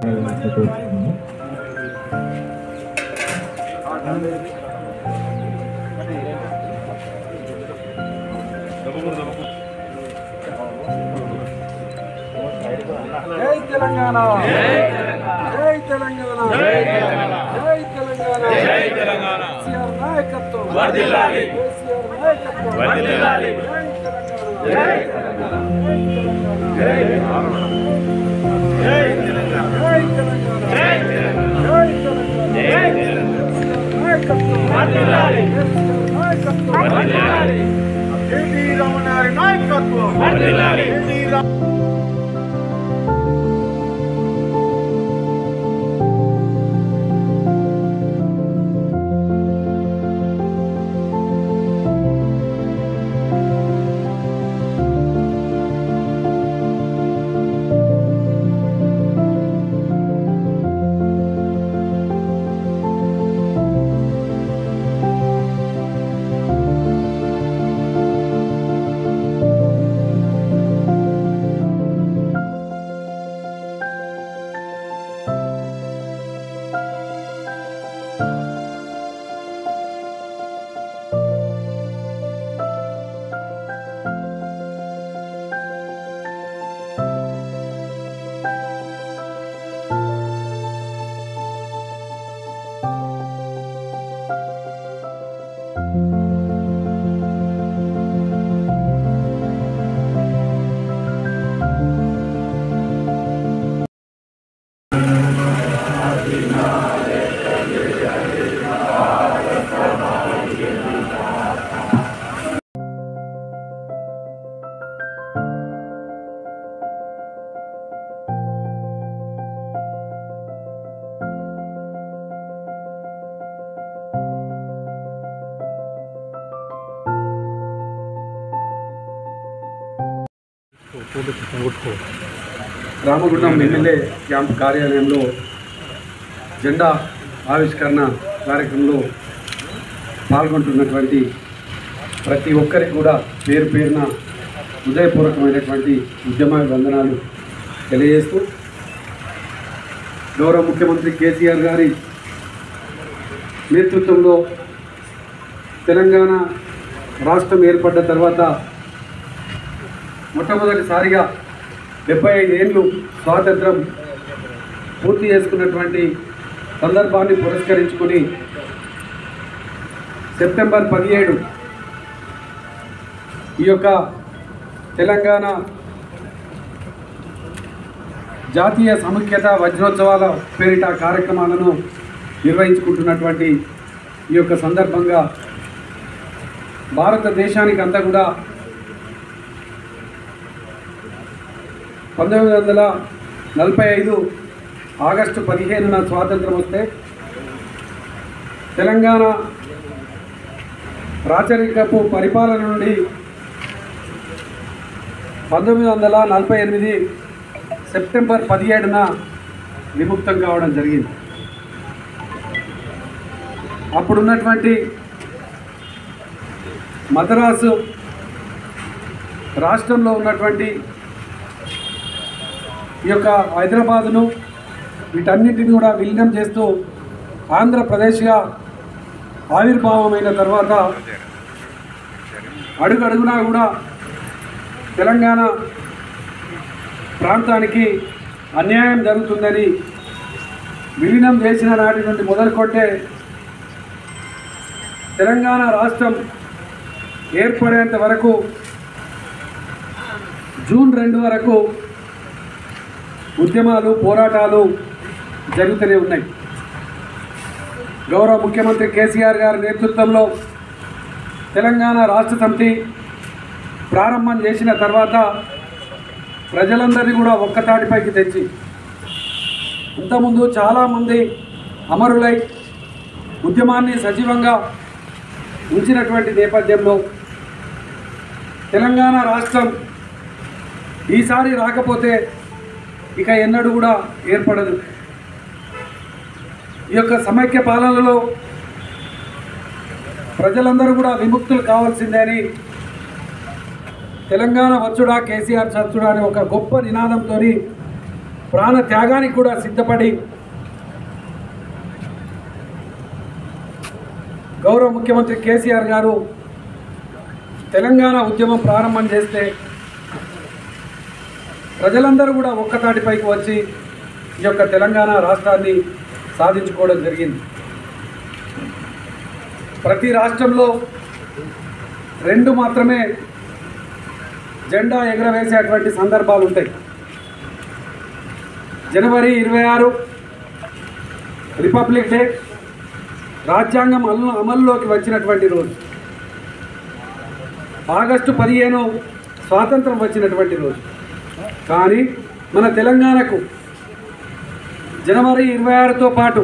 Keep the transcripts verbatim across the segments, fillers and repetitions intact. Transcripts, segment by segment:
జై తెలంగాణ జై తెలంగాణ జై తెలంగాణ జై తెలంగాణ కేసీఆర్ నాయకత్వం వర్ధిల్లాలి కేసీఆర్ నాయకత్వం వర్ధిల్లాలి జై తెలంగాణ జై తెలంగాణ జై తెలంగాణ జై తెలంగాణ జై తెలంగాణ జై తెలంగాణ జై తెలంగాణ నాయకత్వం వర్ధిల్లాలి కేసీఆర్ నాయకత్వం వర్ధిల్లాలి కేటీ రామనారి నాయకత్వం వర్ధిల్లాలి కేటీ రామగుండం ఎమ్మెల్యే క్యాంప్ కార్యాలయంలో జెండా ఆవిష్కరణ కార్యక్రమంలో పాల్గొంటున్నటువంటి ప్రతి ఒక్కరికి కూడా పేరు పేరున హృదయపూర్వకమైనటువంటి ఉద్యమ వందనాలు తెలియజేస్తూ గౌరవ ముఖ్యమంత్రి కేసీఆర్ గారి నేతృత్వంలో తెలంగాణ రాష్ట్రం ఏర్పడ్డ తర్వాత మొట్టమొదటిసారిగా డెబ్బై ఐదు ఏళ్ళు స్వాతంత్రం పూర్తి చేసుకున్నటువంటి సందర్భాన్ని పురస్కరించుకుని సెప్టెంబర్ పదిహేడు ఈ యొక్క తెలంగాణ జాతీయ సమైక్యత వజ్రోత్సవాల పేరిట కార్యక్రమాలను నిర్వహించుకుంటున్నటువంటి ఈ యొక్క సందర్భంగా భారతదేశానికి అంతా కూడా పంతొమ్మిది వందల నలభై ఐదు ఆగస్టు పదిహేనున స్వాతంత్రం వస్తే తెలంగాణ రాచరికపు పరిపాలన నుండి పంతొమ్మిది వందల నలభై ఎనిమిది సెప్టెంబర్ పదిహేడున విముక్తం కావడం జరిగింది. అప్పుడున్నటువంటి మద్రాసు రాష్ట్రంలో ఉన్నటువంటి ఈ యొక్క హైదరాబాదును వీటన్నిటిని కూడా విలీనం చేస్తూ ఆంధ్రప్రదేశ్గా ఆవిర్భావమైన తర్వాత అడుగడుగునా కూడా తెలంగాణ ప్రాంతానికి అన్యాయం జరుగుతుందని విలీనం చేసిన నాటి నుండి మొదలుకొంటే తెలంగాణ రాష్ట్రం ఏర్పడేంత వరకు జూన్ రెండు వరకు ఉద్యమాలు పోరాటాలు జరుగుతూనే ఉన్నాయి. గౌరవ ముఖ్యమంత్రి కేసీఆర్ గారి నేతృత్వంలో తెలంగాణ రాష్ట్ర సమితి ప్రారంభం చేసిన తర్వాత ప్రజలందరినీ కూడా ఒక్కతాటిపైకి తెచ్చి ఇంతకుముందు చాలామంది అమరులై ఉద్యమాన్ని సజీవంగా ఉంచినటువంటి నేపథ్యంలో తెలంగాణ రాష్ట్రం ఈసారి రాకపోతే ఇక ఎన్నడూ కూడా ఏర్పడదు. ఈ యొక్క సమైక్య పాలనలో ప్రజలందరూ కూడా విముక్తులు కావాల్సిందే అని తెలంగాణ వచ్చుడా కేసీఆర్ చచ్చుడా అనే ఒక గొప్ప నినాదంతో ప్రాణ త్యాగానికి కూడా సిద్ధపడి గౌరవ ముఖ్యమంత్రి కేసీఆర్ గారు తెలంగాణ ఉద్యమం ప్రారంభం చేస్తే ప్రజలందరూ కూడా ఒక్కతాటిపైకి వచ్చి ఈ యొక్క తెలంగాణ రాష్ట్రాన్ని సాధించుకోవడం జరిగింది. ప్రతి రాష్ట్రంలో రెండు మాత్రమే జెండా ఎగరవేసేటువంటి సందర్భాలు ఉంటాయి. జనవరి ఇరవై ఆరు రిపబ్లిక్ డే, రాజ్యాంగం అమలు అమల్లోకి వచ్చినటువంటి రోజు. ఆగస్టు పదిహేను స్వాతంత్రం వచ్చినటువంటి రోజు. కానీ మన తెలంగాణకు జనవరి ఇరవై ఆరుతో పాటు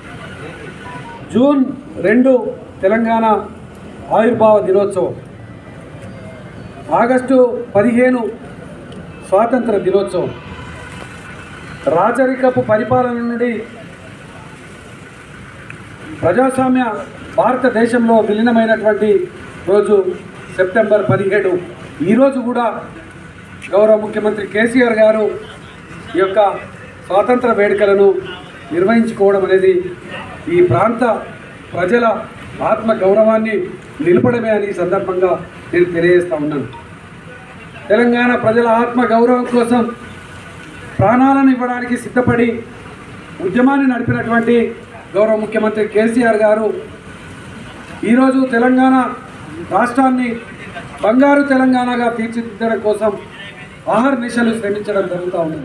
జూన్ రెండు తెలంగాణ ఆవిర్భావ దినోత్సవం, ఆగస్టు పదిహేను స్వాతంత్ర దినోత్సవం. రాచరికపు పరిపాలన నుండి ప్రజాస్వామ్య భారతదేశంలో విలీనమైనటువంటి రోజు సెప్టెంబర్ పదిహేడు. ఈరోజు కూడా గౌరవ ముఖ్యమంత్రి కేసీఆర్ గారు ఈ యొక్క స్వాతంత్ర వేడుకలను నిర్వహించుకోవడం అనేది ఈ ప్రాంత ప్రజల ఆత్మ గౌరవాన్ని నిలపడమే అని ఈ సందర్భంగా నేను తెలియజేస్తూ ఉన్నాను. తెలంగాణ ప్రజల ఆత్మ గౌరవం కోసం ప్రాణాలను ఇవ్వడానికి సిద్ధపడి ఉద్యమాన్ని నడిపినటువంటి గౌరవ ముఖ్యమంత్రి కేసీఆర్ గారు ఈరోజు తెలంగాణ రాష్ట్రాన్ని బంగారు తెలంగాణగా తీర్చిదిద్దడం కోసం ఆహర్నిశలు శ్రమించడం జరుగుతూ ఉంది.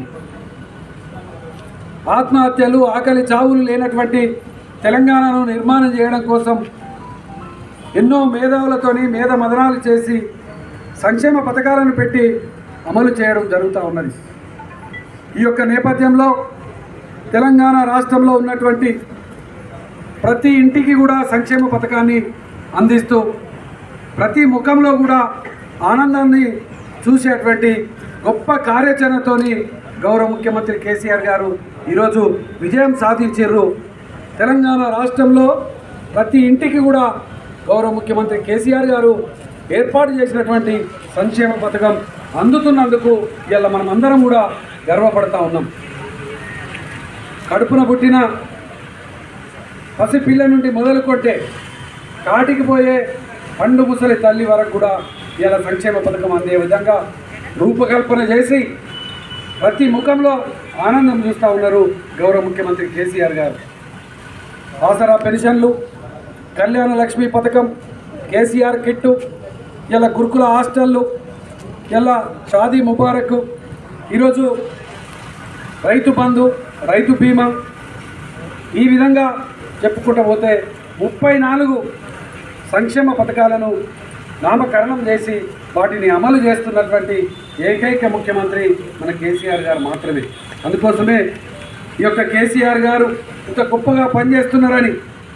ఆత్మహత్యలు, ఆకలి చావులు లేనటువంటి తెలంగాణను నిర్మాణం చేయడం కోసం ఎన్నో మేధావులతోని మేధ మదనాలు చేసి సంక్షేమ పథకాలను పెట్టి అమలు చేయడం జరుగుతూ ఉన్నది. ఈ యొక్క నేపథ్యంలో తెలంగాణ రాష్ట్రంలో ఉన్నటువంటి ప్రతి ఇంటికి కూడా సంక్షేమ పథకాన్ని అందిస్తూ ప్రతి ముఖంలో కూడా ఆనందాన్ని చూసేటువంటి గొప్ప కార్యాచరణతోని గౌరవ ముఖ్యమంత్రి కేసీఆర్ గారు ఈరోజు విజయం సాధించారు. తెలంగాణ రాష్ట్రంలో ప్రతి ఇంటికి కూడా గౌరవ ముఖ్యమంత్రి కేసీఆర్ గారు ఏర్పాటు చేసినటువంటి సంక్షేమ పథకం అందుతున్నందుకు ఇలా మనం అందరం కూడా గర్వపడతా ఉన్నాం. కడుపున పుట్టిన పసిపిల్ల నుండి మొదలుకొట్టే కాటికి పోయే పండు ముసలి తల్లి వరకు కూడా ఇలా సంక్షేమ పథకం అందే విధంగా రూపకల్పన చేసి ప్రతి ముఖంలో ఆనందం చూస్తూ ఉన్నారు గౌరవ ముఖ్యమంత్రి కేసీఆర్ గారు. ఆసరా పెన్షన్లు, కళ్యాణ లక్ష్మి పథకం, కేసీఆర్ కిట్టు, ఇలా గురుకుల హాస్టళ్ళు, ఇలా షాదీ ముబారక్, ఈరోజు రైతు బంధు, రైతు బీమా, ఈ విధంగా చెప్పుకుంటూ పోతే ముప్పై నాలుగు సంక్షేమ పథకాలను నామకరణం చేసి వాటిని అమలు చేస్తున్నటువంటి ఏకైక ముఖ్యమంత్రి మన కేసీఆర్ గారు మాత్రమే. అందుకోసమే ఈ యొక్క కేసీఆర్ గారు ఇంత గొప్పగా పనిచేస్తున్నారని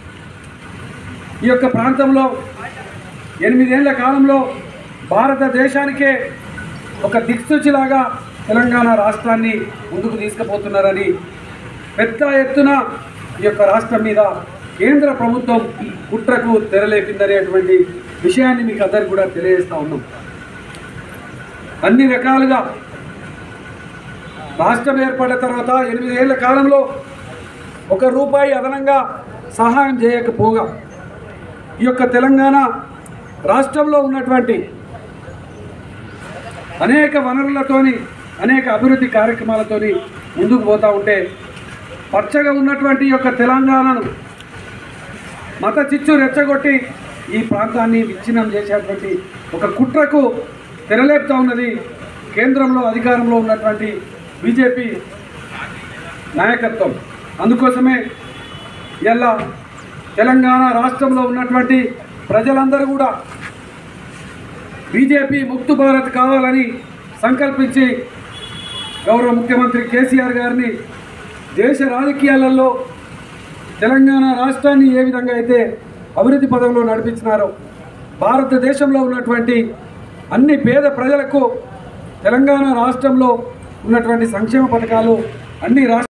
ఈ యొక్క ప్రాంతంలో ఎనిమిదేళ్ల కాలంలో భారతదేశానికే ఒక దిక్సూచిలాగా తెలంగాణ రాష్ట్రాన్ని ముందుకు తీసుకుపోతున్నారని పెద్ద ఎత్తున ఈ యొక్క రాష్ట్రం మీద కేంద్ర ప్రభుత్వం కుట్రకు తెరలేపిందనేటువంటి విషయాన్ని మీకు అందరికీ కూడా తెలియజేస్తూ ఉన్నాం. అన్ని రకాలుగా రాష్ట్రం ఏర్పడిన తర్వాత ఎనిమిదేళ్ల కాలంలో ఒక రూపాయి అదనంగా సహాయం చేయకపోగా ఈ యొక్క తెలంగాణ రాష్ట్రంలో ఉన్నటువంటి అనేక వనరులతోని అనేక అభివృద్ధి కార్యక్రమాలతోని ముందుకు పోతూ ఉంటే పచ్చగా ఉన్నటువంటి ఈ యొక్క తెలంగాణను మత చిచ్చు రెచ్చగొట్టి ఈ ప్రాంతాన్ని విచ్ఛిన్నం చేసేటువంటి ఒక కుట్రకు తెరలేపుతా ఉన్నది కేంద్రంలో అధికారంలో ఉన్నటువంటి బీజేపీ నాయకత్వం. అందుకోసమే ఇలా తెలంగాణ రాష్ట్రంలో ఉన్నటువంటి ప్రజలందరూ కూడా బీజేపీ ముక్తు భారత్ కావాలని సంకల్పించి గౌరవ ముఖ్యమంత్రి కేసీఆర్ గారిని దేశ రాజకీయాలలో తెలంగాణ రాష్ట్రాన్ని ఏ విధంగా అయితే అభివృద్ధి పదంలో నడిపించినారో భారతదేశంలో ఉన్నటువంటి అన్ని పేద ప్రజలకు తెలంగాణ రాష్ట్రంలో ఉన్నటువంటి సంక్షేమ పథకాలు అన్ని రాష్ట్ర